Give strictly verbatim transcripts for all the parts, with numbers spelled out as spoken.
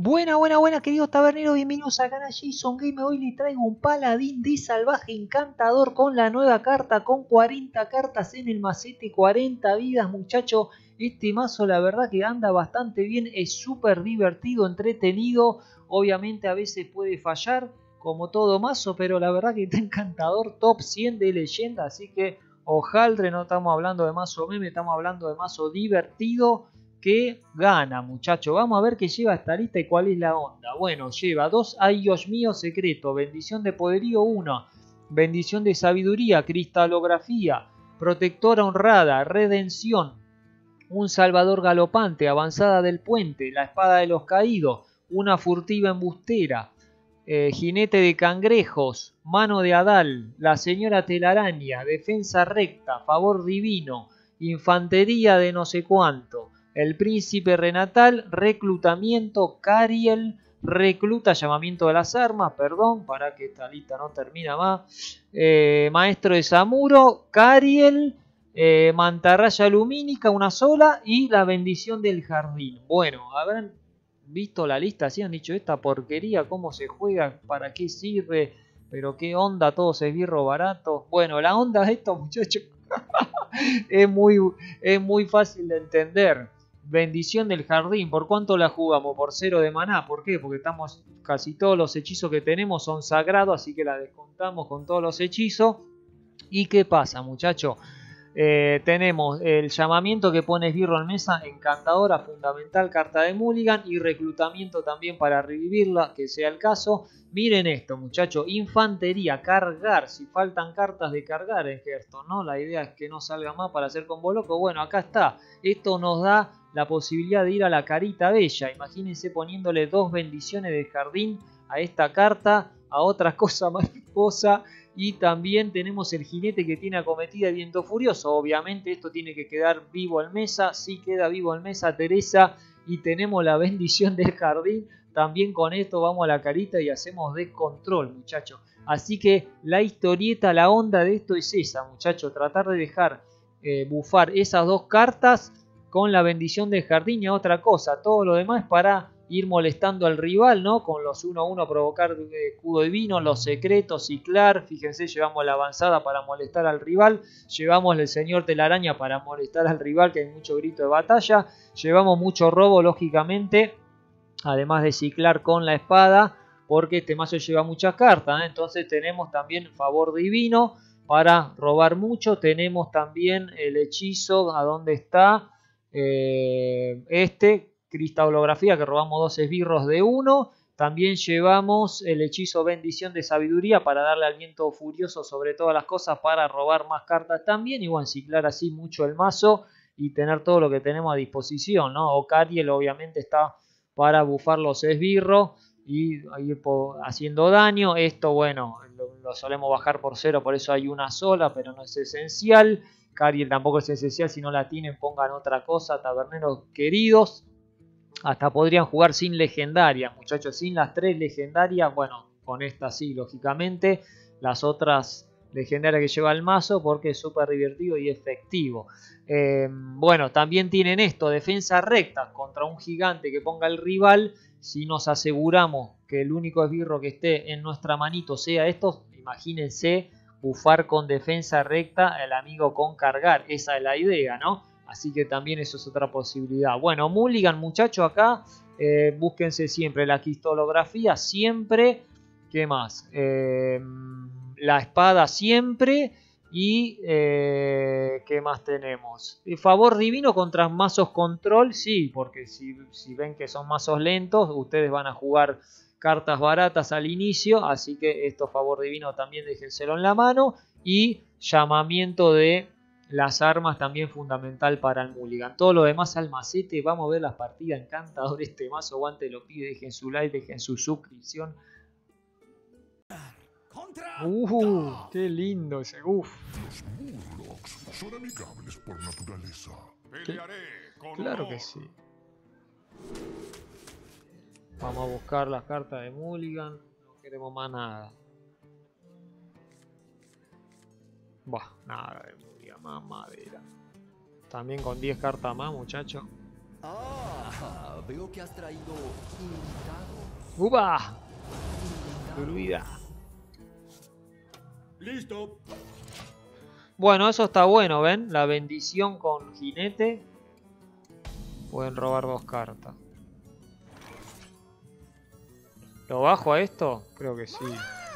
Buena, buena, buena, queridos taberneros, bienvenidos a canal Jason Game. Hoy les traigo un paladín de salvaje encantador con la nueva carta, con cuarenta cartas en el macete, cuarenta vidas, muchachos. Este mazo la verdad que anda bastante bien, es súper divertido, entretenido. Obviamente a veces puede fallar, como todo mazo, pero la verdad que está encantador, top cien de leyenda. Así que ojaldre, no estamos hablando de mazo meme, estamos hablando de mazo divertido que gana, muchachos. Vamos a ver qué lleva esta lista y cuál es la onda. Bueno, lleva dos Ay Dios mío secreto, bendición de poderío uno, bendición de sabiduría, cristalografía, protectora honrada, redención, un salvador galopante, avanzada del puente, la espada de los caídos, una furtiva embustera, eh, jinete de cangrejos, mano de Adal, la señora telaraña, defensa recta, favor divino, infantería de no sé cuánto, el príncipe renatal, reclutamiento, Cariel, recluta, llamamiento de las armas, perdón, para que esta lista no termina más, eh, maestro de Samuro, Cariel, eh, mantarraya lumínica, una sola, y la bendición del jardín. Bueno, habrán visto la lista, así han dicho, esta porquería, cómo se juega, para qué sirve, pero qué onda, todos esbirros baratos. Bueno, la onda de estos muchachos es, muy, es muy fácil de entender. Bendición del jardín, ¿por cuánto la jugamos? Por cero de maná. ¿Por qué? Porque estamos, casi todos los hechizos que tenemos son sagrados, así que la descontamos con todos los hechizos. ¿Y qué pasa, muchachos? Eh, tenemos el llamamiento que pone esbirro en mesa, encantadora, fundamental, carta de Mulligan, y reclutamiento también para revivirla, que sea el caso. Miren esto, muchachos, infantería, cargar, si faltan cartas de cargar en Hearthstone, ¿no? La idea es que no salga más para hacer combo loco. Bueno, acá está, esto nos da la posibilidad de ir a la carita bella. Imagínense poniéndole dos bendiciones de jardín a esta carta, a otra cosa más cosa. Y también tenemos el jinete que tiene acometida de viento furioso. Obviamente esto tiene que quedar vivo en mesa. Sí queda vivo en mesa, Teresa. Y tenemos la bendición del jardín. También con esto vamos a la carita y hacemos descontrol, muchachos. Así que la historieta, la onda de esto es esa, muchachos. Tratar de dejar eh, bufar esas dos cartas con la bendición del jardín y a otra cosa. Todo lo demás es para ir molestando al rival, ¿no? Con los uno a uno provocar escudo divino, los secretos, ciclar. Fíjense, llevamos la avanzada para molestar al rival. Llevamos el señor telaraña para molestar al rival, que hay mucho grito de batalla. Llevamos mucho robo, lógicamente. Además de ciclar con la espada, porque este mazo lleva muchas cartas, ¿eh? Entonces tenemos también favor divino para robar mucho. Tenemos también el hechizo, ¿a dónde está? Eh, este... cristalografía, que robamos dos esbirros de uno. También llevamos el hechizo bendición de sabiduría para darle al viento furioso sobre todas las cosas, para robar más cartas también. Y bueno, ciclar así mucho el mazo y tener todo lo que tenemos a disposición, ¿no? O Cariel obviamente está para bufar los esbirros y ir haciendo daño. Esto, bueno, lo, lo solemos bajar por cero, por eso hay una sola, pero no es esencial. Cariel tampoco es esencial, si no la tienen pongan otra cosa, taberneros queridos. Hasta podrían jugar sin legendarias, muchachos, sin las tres legendarias. Bueno, con esta sí, lógicamente. Las otras legendarias que lleva el mazo, porque es súper divertido y efectivo. Eh, bueno, también tienen esto, defensa recta contra un gigante que ponga el rival. Si nos aseguramos que el único esbirro que esté en nuestra manito sea estos, imagínense bufar con defensa recta el amigo con cargar. Esa es la idea, ¿no? Así que también eso es otra posibilidad. Bueno, Mulligan, muchachos, acá eh, búsquense siempre la cristolografía, siempre. ¿Qué más? Eh, la espada siempre. Y eh, ¿qué más tenemos? El favor divino contra mazos control, sí, porque si, si ven que son mazos lentos, ustedes van a jugar cartas baratas al inicio. Así que esto favor divino también déjenselo en la mano. Y llamamiento de las armas también fundamental para el Mulligan. Todo lo demás al macete. Vamos a ver las partidas. Encantador este mazo. Guante lo pide. Dejen su like, dejen su suscripción. Uh, qué lindo ese. Uf. Los Murlocs son amigables por naturaleza. Pelearé con Claro honor. que sí. Vamos a buscar las cartas de Mulligan. No queremos más nada. Bah, nada de Mulligan. Más madera. También con diez cartas más, muchachos. Ah, veo que has traído invitados. ¡Upa! Druida. Listo. Bueno, eso está bueno, ¿ven? La bendición con jinete. Pueden robar dos cartas. ¿Lo bajo a esto? Creo que sí.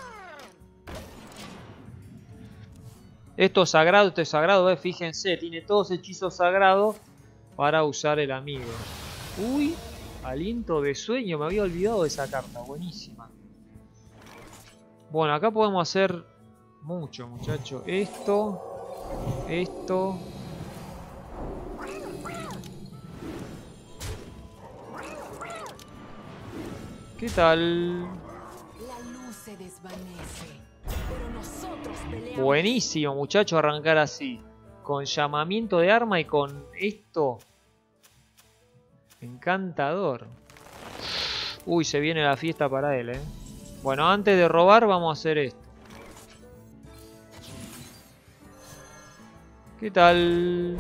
Esto es sagrado, esto es sagrado, ¿eh? Fíjense, tiene todos hechizos sagrados para usar el amigo. Uy, aliento de sueño, me había olvidado de esa carta, buenísima. Bueno, acá podemos hacer mucho, muchachos. Esto, esto. ¿Qué tal? La luz se desvanece, pero nosotros peleamos. Buenísimo, muchachos, arrancar así. Con llamamiento de arma y con esto. Encantador. Uy, se viene la fiesta para él, eh. Bueno, antes de robar vamos a hacer esto. ¿Qué tal?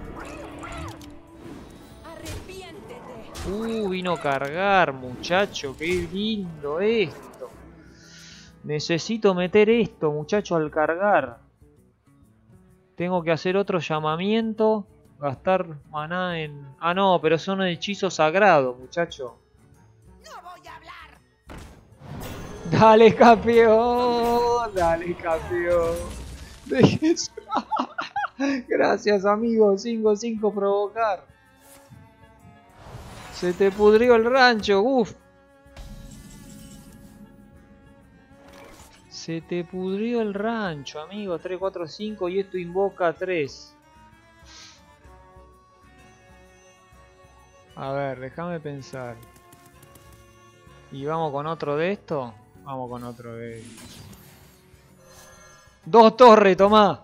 Arrepiéntete. Uh, vino a cargar, muchacho. Qué lindo esto. Necesito meter esto, muchacho, al cargar. Tengo que hacer otro llamamiento. Gastar maná en... Ah, no, pero son hechizos sagrados, muchacho. No voy a hablar. Dale, campeón. Dale, campeón. Gracias, amigo. cinco cinco provocar. Se te pudrió el rancho, uff. Se te pudrió el rancho, amigo. tres cuatro cinco y esto invoca tres. A ver, déjame pensar. ¿Y vamos con otro de esto? Vamos con otro de estos. ¡Dos torres, tomá!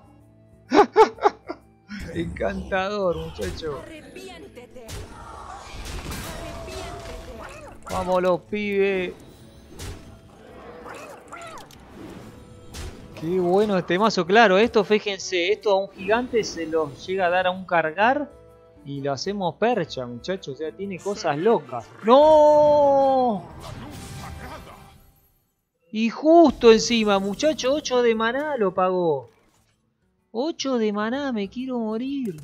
Encantador, muchacho. Arrepiéntete. Arrepiéntete. Vamos los pibes. Qué bueno este mazo, claro, esto fíjense, esto a un gigante se los llega a dar a un cargar y lo hacemos percha, muchachos, o sea, tiene cosas locas. ¡No! Y justo encima, muchacho, ocho de maná lo pagó. ocho de maná, me quiero morir.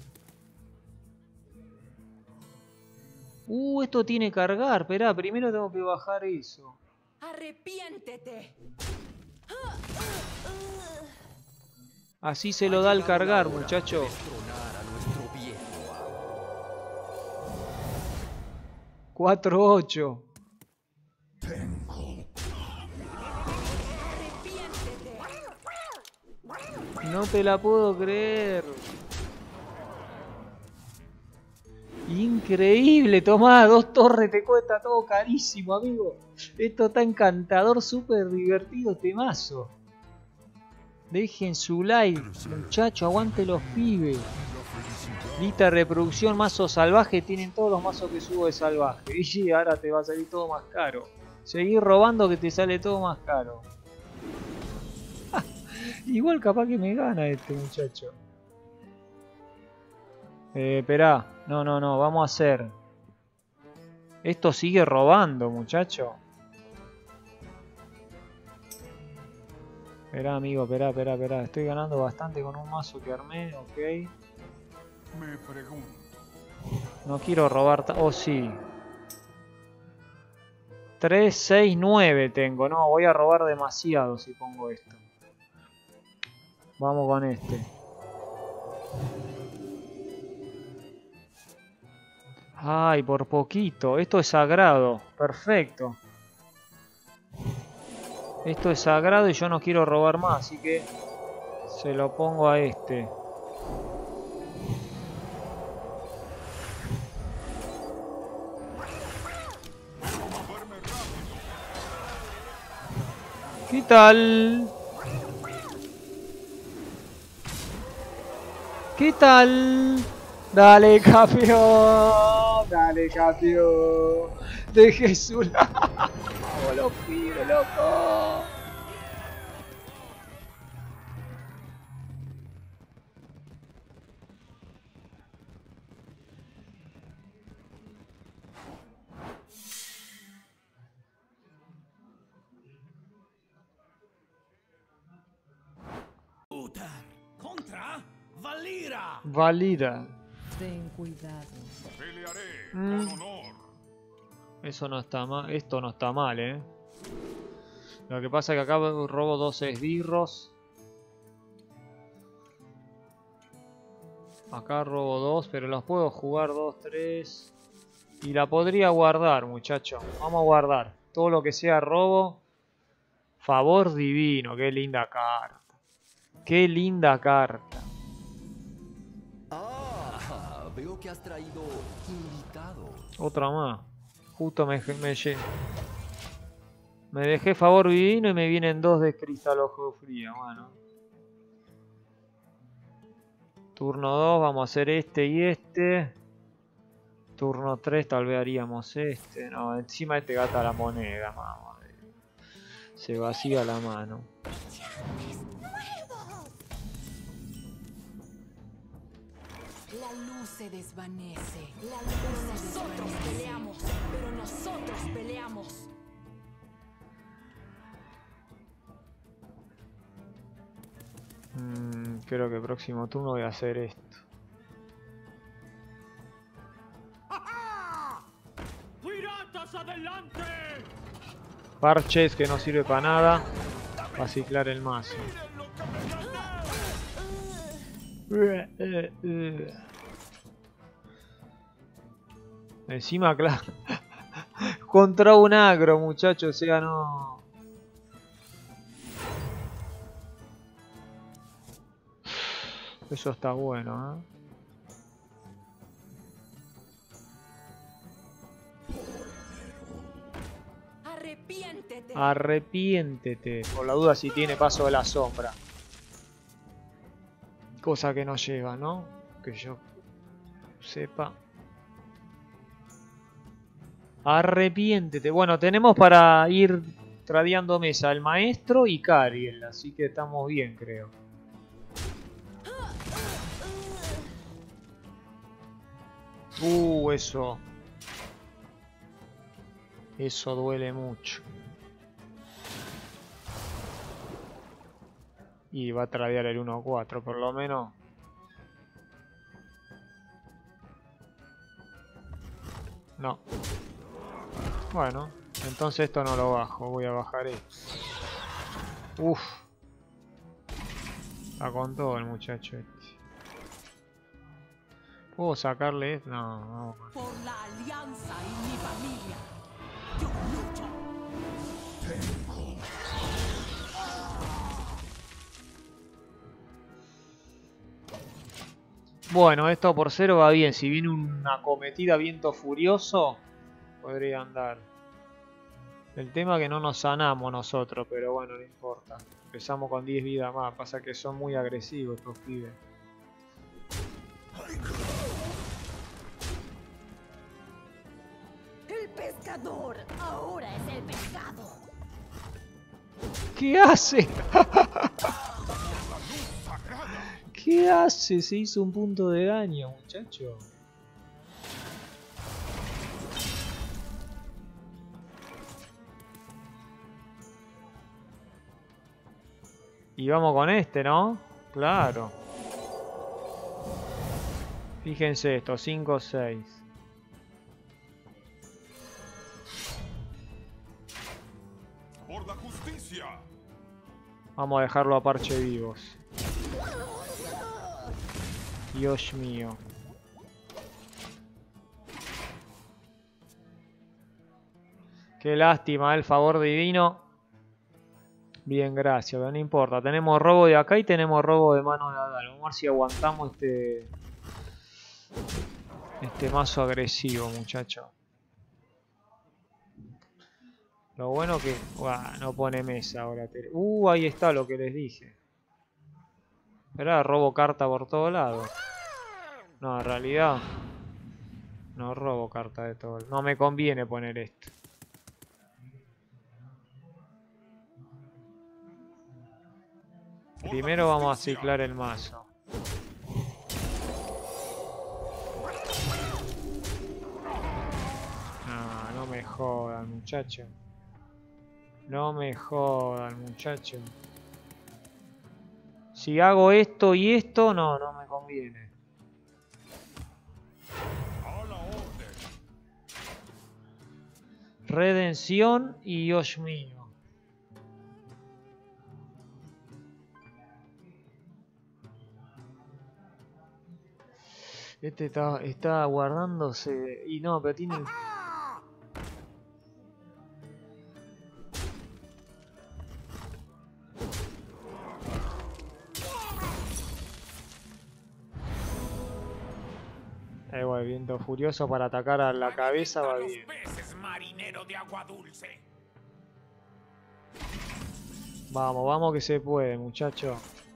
Uh, esto tiene cargar, esperá, primero tengo que bajar eso. Arrepiéntete. Así se lo da al cargar, muchacho. Destronar a nuestro viejo amo. cuatro ocho. Arrepiéntete. No te la puedo creer. Increíble, tomá, dos torres, te cuesta todo carísimo, amigo. Esto está encantador, súper divertido, temazo. Dejen su like, muchacho, aguante los pibes. Lista reproducción, mazo salvaje, tienen todos los mazos que subo de salvaje. Y ahora te va a salir todo más caro. Seguir robando que te sale todo más caro. Igual capaz que me gana este muchacho. Eh, esperá, no, no, no, vamos a hacer. Esto sigue robando, muchacho. Esperá, amigo, esperá, esperá, esperá. Estoy ganando bastante con un mazo que armé, ok. Me pregunto. No quiero robar... Oh, sí. tres, seis, nueve tengo. No, voy a robar demasiado si pongo esto. Vamos con este. Ay, por poquito. Esto es sagrado. Perfecto. Esto es sagrado y yo no quiero robar más, así que se lo pongo a este. ¿Qué tal? ¿Qué tal? Dale, campeón. Dale, campeón. De Jesús. ¡Vamos los pibes, loco! Valira. Valida. Ten cuidado. Pelearé Mm. con honor. Eso no está mal. Esto no está mal, eh. Lo que pasa es que acá robo dos esbirros. Acá robo dos, pero los puedo jugar dos, tres. Y la podría guardar, muchacho. Vamos a guardar. Todo lo que sea robo. Favor divino. Qué linda carta. Qué linda carta. Ah, veo que has traído invitados. Otra más. Justo me, me, me dejé favor divino y me vienen dos de cristal ojo frío. Bueno. Turno dos, vamos a hacer este y este. Turno tres, tal vez haríamos este. No, encima este gasta la moneda, mamá. Se vacía la mano. La luz se desvanece. La luz se nosotros peleamos, pero nosotros peleamos. Mm, creo que próximo turno voy a hacer esto. ¡Piratas adelante! Parches que no sirve para nada. Para ciclar el mazo. Encima, claro. Contra un agro, muchachos. O sea, no. Eso está bueno, ¿eh? Arrepiéntete. Arrepiéntete. Por la duda si tiene paso de la sombra. Cosa que no lleva, ¿no? Que yo sepa. Arrepiéntete. Bueno, tenemos para ir tradeando mesa el maestro y Cariel. Así que estamos bien, creo. Uh, eso. Eso duele mucho. Y va a tradear el uno cuatro, por lo menos. No. Bueno, entonces esto no lo bajo. Voy a bajar esto. Uff. Está con todo el muchacho este. ¿Puedo sacarle esto? No, no. Por la alianza y mi familia. Yo lucho. Bueno, esto por cero va bien. Si viene una acometida viento furioso, podría andar. El tema es que no nos sanamos nosotros, pero bueno, no importa. Empezamos con diez vidas más. Pasa que son muy agresivos estos pibes. El pescador ahora es el pescado. ¿Qué hace? ¿Qué hace? Se hizo un punto de daño, muchacho. Y vamos con este, ¿no? Claro. Fíjense esto, cinco seis. Por la justicia. Vamos a dejarlo a parche vivos. Dios mío. Qué lástima, el favor divino. Bien, gracias, pero no importa. Tenemos robo de acá y tenemos robo de mano de Adal. Vamos a ver si aguantamos este... Este mazo agresivo, muchacho. Lo bueno que... Uah, no pone mesa ahora. Uh, ahí está lo que les dije. Esperá, robo carta por todos lados. No, en realidad... No robo carta de todo. No me conviene poner esto. Primero vamos a ciclar el mazo. No, no me jodan, muchacho. No me jodan, muchacho. Si hago esto y esto, no, no me conviene. A la orden. Redención y Dios mío. Este está, está guardándose. Y no, pero tiene... Eh, bueno, viento furioso para atacar a la cabeza va bien. Peces, marinero de agua dulce. Vamos, vamos que se puede, muchacho.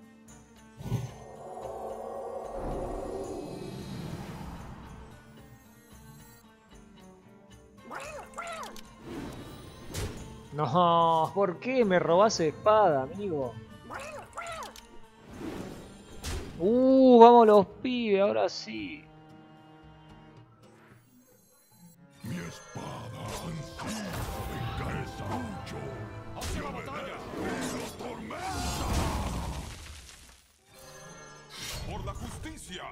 No, ¿por qué me robás espada, amigo? Uh, vamos los pibes, ahora sí. Mi espada ansía venganza mucho. ¡Hacia la batalla! ¡Los tormenta! ¡Por la justicia!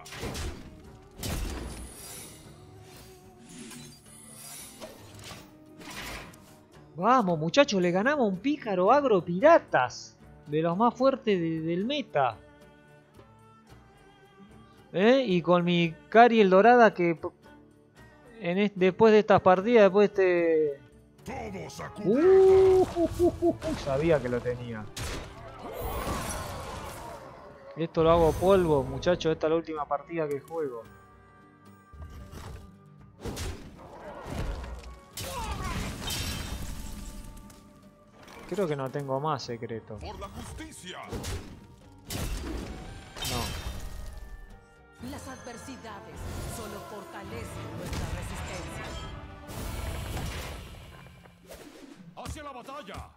Vamos, muchachos, le ganamos a un pícaro agro piratas. De los más fuertes de, del meta. ¿Eh? Y con mi Cariel dorada que... En este, después de estas partidas, después de este... ¡Todos a Uh, uh, uh, uh, uh, sabía que lo tenía. Esto lo hago polvo, muchachos. Esta es la última partida que juego. Creo que no tengo más secreto. ¡Por la justicia! No. Las adversidades solo fortalecen nuestra resistencia. ¡Hacia la batalla!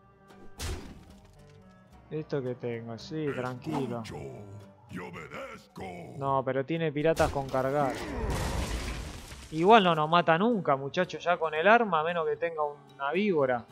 Esto que tengo, sí, tranquilo. Escucho y obedezco. No, pero tiene piratas con cargar. Igual no nos mata nunca, muchachos, ya con el arma, a menos que tenga una víbora.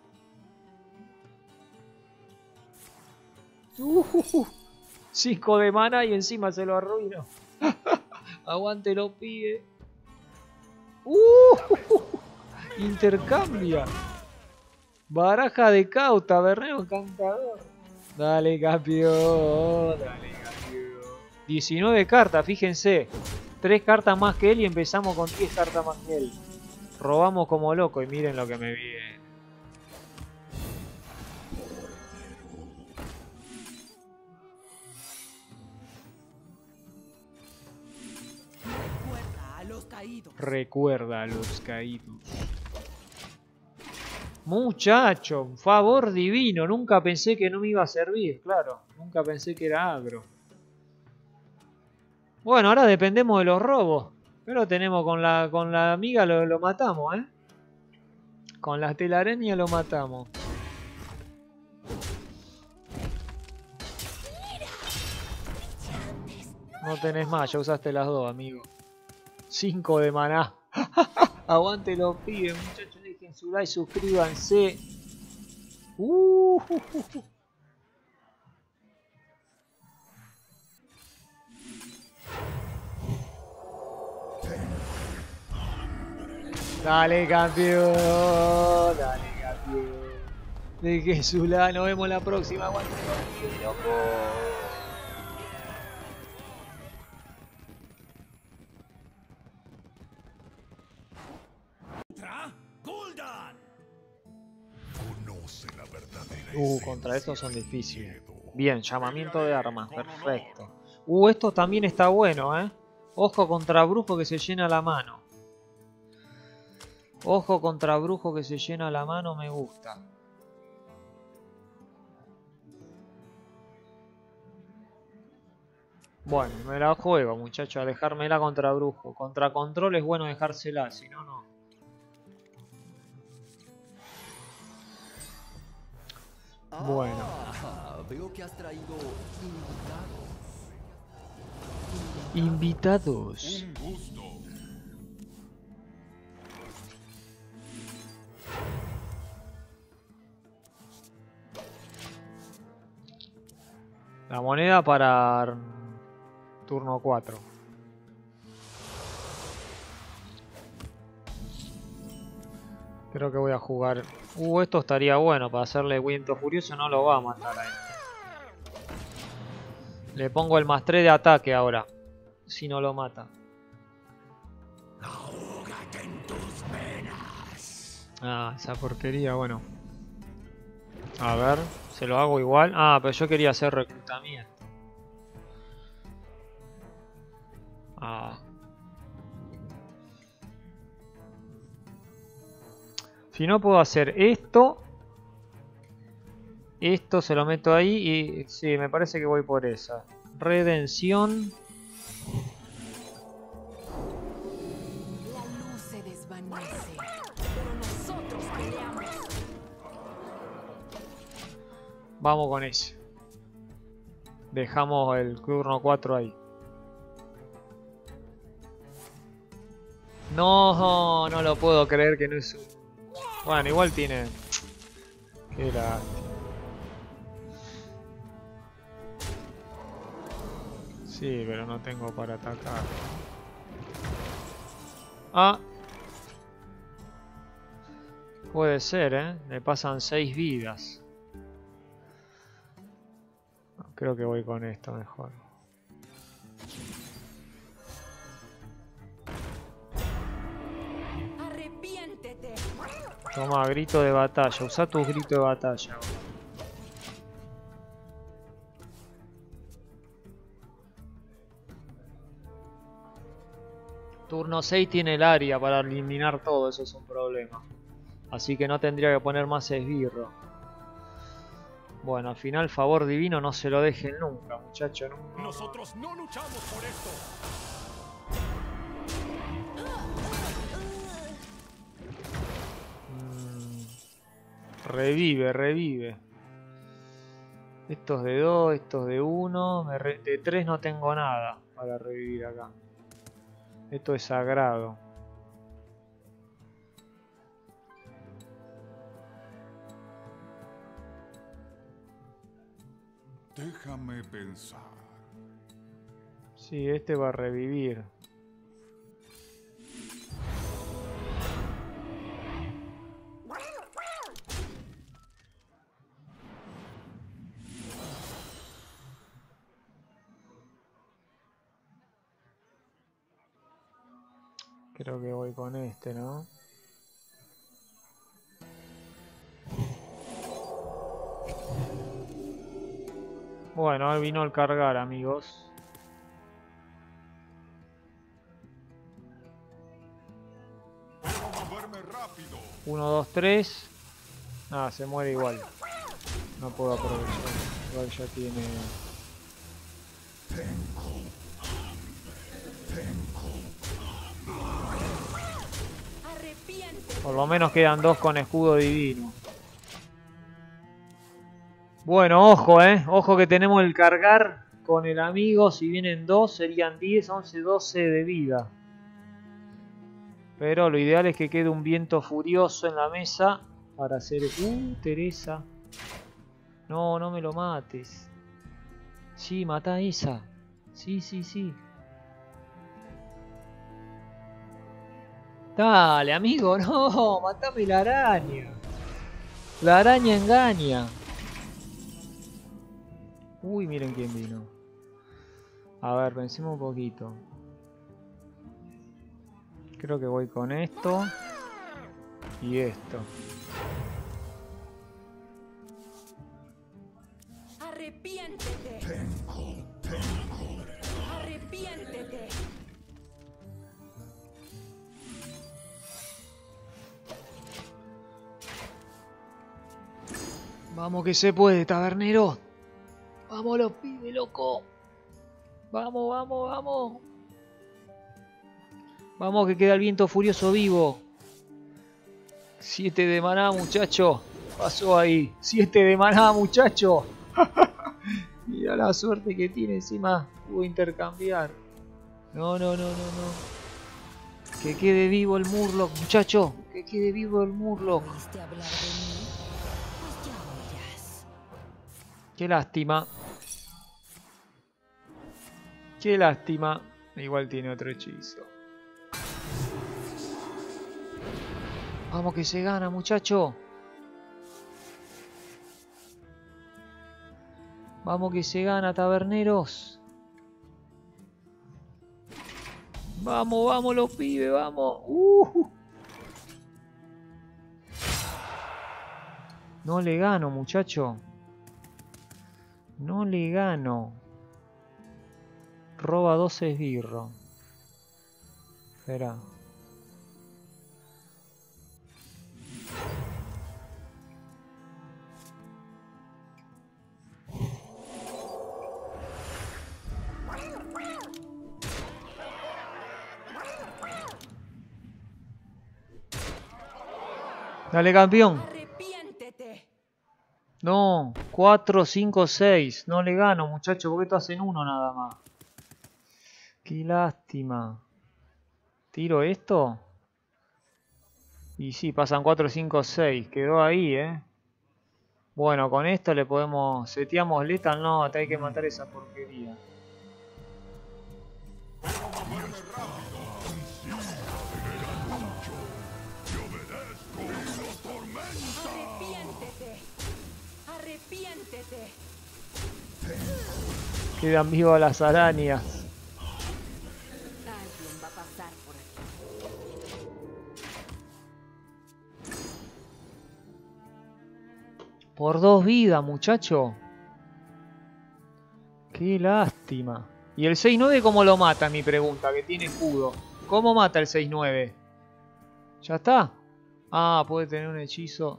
Uh, cinco de mana y encima se lo arruino. Aguante los pibes. Uh, intercambia. Baraja de cauta, berreo encantador. Dale, campeón. Dale, campeón. diecinueve cartas, fíjense. tres cartas más que él y empezamos con diez cartas más que él. Robamos como loco y miren lo que me viene. Recuerda a los caídos. Recuerda a los caídos. Muchacho, un favor divino. Nunca pensé que no me iba a servir, claro. Nunca pensé que era agro. Bueno, ahora dependemos de los robos. Pero tenemos con la con la amiga lo, lo matamos, ¿eh? Con la telaraña lo matamos. No tenés más, ya usaste las dos, amigo. cinco de maná. Aguante los pibes, muchachos. Dejen su like, suscríbanse. Uh, uh, uh, uh. Dale, campeón. Dale, campeón. Dejen su like. Nos vemos la próxima. Aguante los pibes, loco. Conoce la verdadera Uh, contra estos son difíciles. Bien, llamamiento de armas, perfecto. Uh, esto también está bueno, ¿eh? Ojo contra brujo que se llena la mano. Ojo contra brujo que se llena la mano, me gusta. Bueno, me la juego, muchachos, a dejármela contra brujo. Contra control es bueno dejársela, si no, no. Bueno. Ah, veo que has traído invitados. Invitados. Un gusto. La moneda para turno cuatro. Creo que voy a jugar... Uh, esto estaría bueno para hacerle viento furioso. No lo va a matar a este. Le pongo el más tres de ataque ahora. Si no lo mata. Ahógate en tus venas. Ah, esa porquería, bueno. A ver, se lo hago igual. Ah, pero yo quería hacer reclutamiento. Ah. Si no puedo hacer esto. Esto se lo meto ahí y... Sí, me parece que voy por esa. Redención. La luz se desvanece, pero nosotros peleamos. Vamos con ese. Dejamos el turno cuatro ahí. No, no lo puedo creer que no es un... Bueno, igual tiene... Qué lástima. Sí, pero no tengo para atacar. Ah. Puede ser, ¿eh? Me pasan seis vidas. Creo que voy con esto mejor. Arrepiéntete. Toma, grito de batalla. Usa tus gritos de batalla. Turno seis tiene el área para eliminar todo, eso es un problema. Así que no tendría que poner más esbirro. Bueno, al final, favor divino, no se lo dejen nunca, muchachos. Nunca. Nosotros no luchamos por esto. Mm, revive, revive. Estos de dos, estos de uno. De tres no tengo nada para revivir acá. Esto es sagrado. Déjame pensar. Sí, este va a revivir. Creo que voy con este, ¿no? Bueno, ahí vino el cargar, amigos. Debo moverme rápido. uno, dos, tres. Ah, se muere igual. No puedo aprovechar. Igual ya tiene... Arrepiéntete. Por lo menos quedan dos con escudo divino. Bueno, ojo, eh. Ojo que tenemos el cargar con el amigo. Si vienen dos, serían diez, once, doce de vida. Pero lo ideal es que quede un viento furioso en la mesa para hacer... Uh, Teresa. No, no me lo mates. Sí, mata a esa. Sí, sí, sí. Dale, amigo, no. Matame la araña. La araña engaña. Uy, miren quién vino. A ver, pensemos un poquito. Creo que voy con esto. Y esto. Arrepiéntete. Arrepiéntete. Vamos que se puede, tabernero. Vamos los pibes, loco. Vamos, vamos, vamos. Vamos que queda el viento furioso vivo. Siete de maná, muchacho. Pasó ahí. Siete de maná, muchacho. Mira la suerte que tiene, encima pudo intercambiar. No, no, no, no, no. Que quede vivo el Murloc, muchacho. Que quede vivo el Murloc. ¿Oíste hablar de mí? Pues ya oirás. Qué lástima. Qué lástima. Igual tiene otro hechizo. Vamos que se gana, muchacho. Vamos que se gana, taberneros. Vamos, vamos los pibes, vamos. Uh. No le gano, muchacho. No le gano. Roba dos esbirros. Espera. Dale, campeón. Arrepiéntete. No, cuatro, cinco, seis. No le gano, muchacho, porque esto hacen uno nada más. Qué lástima. ¿Tiro esto? Y sí, pasan cuatro, cinco, seis. Quedó ahí, ¿eh? Bueno, con esto le podemos... Seteamos Lethal. No, te hay que matar esa porquería. Arrepiéntete. Arrepiéntete. Quedan vivas las arañas. Alguien va a pasar por aquí. Por dos vidas, muchacho. Qué lástima. ¿Y el seis nueve cómo lo mata? Mi pregunta, que tiene escudo. ¿Cómo mata el seis nueve? ¿Ya está? Ah, puede tener un hechizo.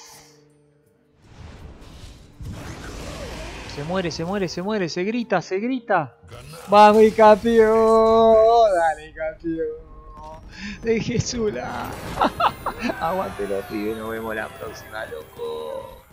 Se muere, se muere, se muere, se grita, se grita. ¡Vamos, y campeón! ¡Dale, campeón! ¡De Jesús! Aguante los pibes, nos vemos la próxima, loco.